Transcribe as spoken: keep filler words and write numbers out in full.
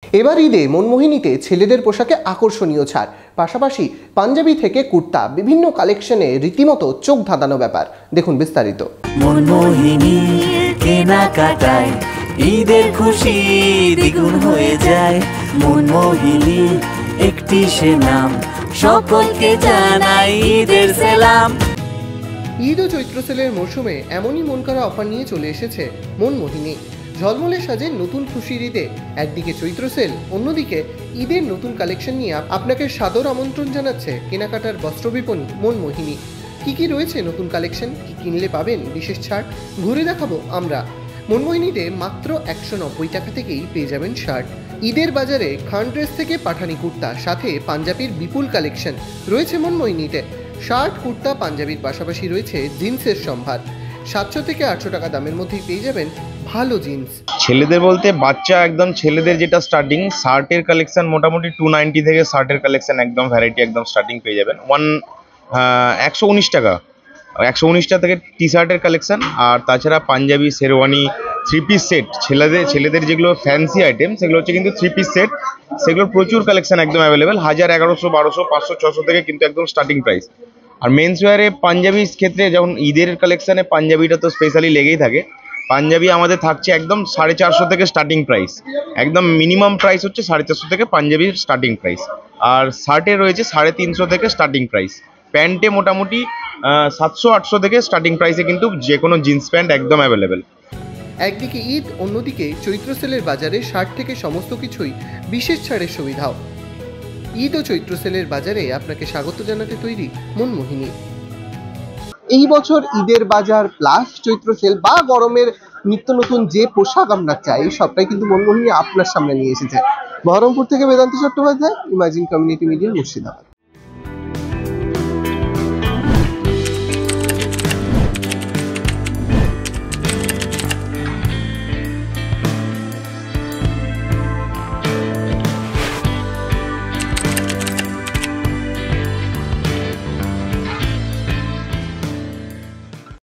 এবার ঈদে মনমোহিনীতে ছেলেদের পোশাকে আকর্ষণীয় ছাড়, পাশাপাশি পাঞ্জাবি থেকে কুর্তা বিভিন্ন কালেকশনে রীতিমতো চোখ ধাঁধানো ব্যাপার। দেখুন বিস্তারিত। মনমোহিনী কেনাকাটায় ঈদের খুশি দ্বিগুণ হয়ে যায়। মনমোহিনী একটি সে নাম, সকলকে জানাই ঈদের সালাম। ঈদ ও চৈত্র সেলের মরশুমে এমনই মন করা অফার নিয়ে চলে এসেছে মনমোহিনী। ঝলমলে সাজে নতুন খুশির ঈদে একদিকে চৈত্র সেল, অন্যদিকে ঈদের নতুন কালেকশন নিয়ে আপনাকে সাদর আমন্ত্রণ জানাচ্ছে কেনাকাটার বস্ত্র বিপণী মনমোহিনী। কি কি রয়েছে নতুন কালেকশন, কি কিনলে পাবেন বিশেষ ছাড়, ঘুরে দেখাবো আমরা। মনমোহিনীতে মাত্র একশো নব্বই টাকা থেকেই পেয়ে যাবেন শার্ট। ঈদের বাজারে খান ড্রেস থেকে পাঠানি কুর্তা, সাথে পাঞ্জাবির বিপুল কালেকশন রয়েছে মনমোহিনীতে। শার্ট, কুর্তা, পাঞ্জাবির পাশাপাশি রয়েছে জিন্সের সম্ভার। সাতশো থেকে আটশো টাকা দামের মধ্যেই পেয়ে যাবেন ভালো জিন্স। ছেলেদের বলতে বাচ্চা একদম ছেলেদের যেটা স্টার্টিং শার্টের কালেকশন মোটামুটি টু নাইনটি থেকে শার্টের কালেকশন একদম ভ্যারাইটি একদম স্টার্টিং পেয়ে যাবেন ওয়ান একশো উনিশ টাকা একশো উনিশ টাকা থেকে টি শার্টের কালেকশন। আর তাছাড়া panjabi, sherwani, three piece set, ছেলেদের ছেলেদের যেগুলো ফ্যান্সি আইটেম সেগুলো হচ্ছে কিন্তু থ্রি পিস সেট, সেগুলোর প্রচুর কালেকশন একদম অ্যাভেলেবেল। হাজার, এগারোশো, বারোশো, পাঁচশো, ছশো থেকে কিন্তু একদম স্টার্টিং প্রাইস। আর মেন্স ওয়্যারে পাঞ্জাবির ক্ষেত্রে যেমন ঈদের কালেকশানে পাঞ্জাবিটা তো স্পেশালি লেগেই থাকে। পাঞ্জাবি আমাদের থাকছে একদম সাড়ে চারশো থেকে স্টার্টিং প্রাইস, একদম মিনিমাম প্রাইস হচ্ছে সাড়ে চারশো থেকে পাঞ্জাবির স্টার্টিং প্রাইস। আর শার্টে রয়েছে সাড়ে তিনশো থেকে স্টার্টিং প্রাইস। প্যান্টে মোটামুটি সাতশো আটশো থেকে স্টার্টিং প্রাইসে কিন্তু যে কোনো জিন্স প্যান্ট একদম অ্যাভেলেবেল। একদিকে ঈদ, অন্যদিকে চৈত্র সেলের বাজারে শার্ট থেকে সমস্ত কিছুই বিশেষ ছাড়ের সুবিধাও। ঈদ ও চৈত্র সেলের বাজারে আপনাকে স্বাগত জানাতে তৈরি মনমোহিনী। এই বছর ঈদের বাজার প্লাস চৈত্র সেল বা গরমের নিত্য নতুন যে পোশাক আমরা চাই সবটাই কিন্তু মনমোহিনী আপনার সামনে নিয়ে এসেছে। বহরমপুর থেকে Vedanta Chattopadhyay, imagine community media, Murshidabad.